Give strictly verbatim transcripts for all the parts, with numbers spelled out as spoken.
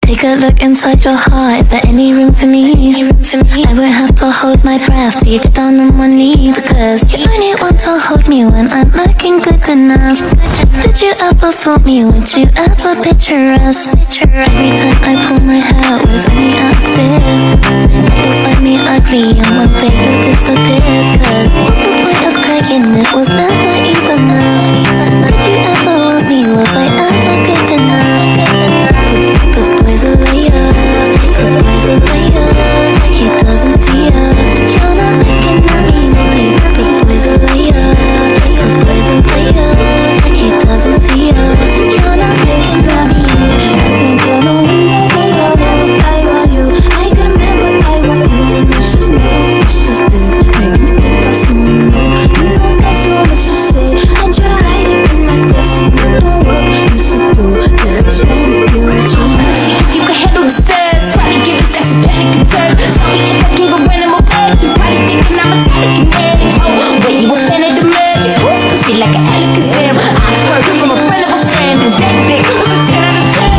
Take a look inside your heart. Is there any room for me? I won't have to hold my breath till you get down on one knee, because you only want to hold me when I'm looking good enough. Did you ever fool me? Would you ever picture us? Every time I pull my hair, was only out of fear that you'll find me ugly and one day you'll disappear. Cause what's the point of crying? It was never even enough. Did you ever want me? Was I ever good enough? Good boy's a liar, good boy's a liar. He doesn't see ya, you're not making money, boy. Good boy's a liar, good boy's a liar. He doesn't see ya, you're not making money. I can't tell no one that I remember I want you. I can remember I want you, and it's just me, it's just it. Making me think about someone new. You know that's so much to say. I try to hide it in my face, and it don't work. You should do that. I just wanna get with you. If you can handle the sex, probably give it sex and panic attack. Tell me if I give a random approach, you probably thinking I'm a telekinetic. Oh, wait, you a fan of the magic? Ooh, pussy like an Alakazam. I heard from a friend of a friend, and that dick was a ten out of ten.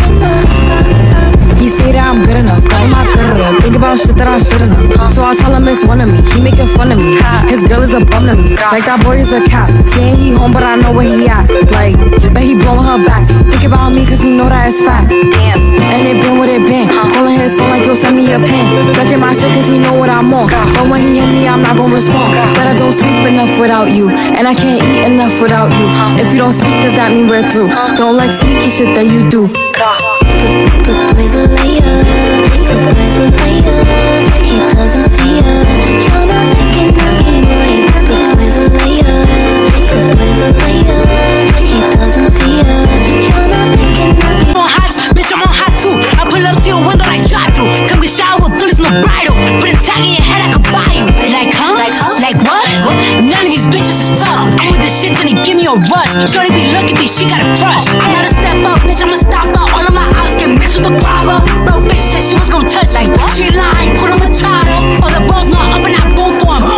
He say that I'm good enough, got my third. Think about shit that I should've known. So I tell him it's one of me. He making fun of me. His girl is a bum to me. Like that boy is a cat. Saying he home, but I know where he at. Like, bet he blowing her back. Think about me, cause he know that it's fat. And it been what it been. Calling his phone like he'll send me a pin. Ducking my shit cause he know what I'm on. But when he hit me, I'm not gonna respond. But I don't sleep enough without you. And I can't eat enough without you. If you don't speak, does that mean we're through? Don't like sneaky shit that you do. Good boy's a liar, good boy's a liar. He doesn't see ya, you're not making money, boy. Good boy's a liar, good boy's a liar. He doesn't see ya, you're not making money. I'm on hot, bitch, I'm on hot too. I pull up to your window like drive-thru. Come get shower with bullets, no bridle. Put a tag in your head, I could buy you. Like, huh? Like, huh? Like what? what? None of these bitches is tough. I'm with the shit and they give me a rush. Shorty be looking at me, she got a crush. I gotta step up, bitch, I'ma stop up. All of my eyes get mixed with the robber. Bro, bitch said she was gon' touch me. She lying, put on the title. All the bros know up and I boom for him.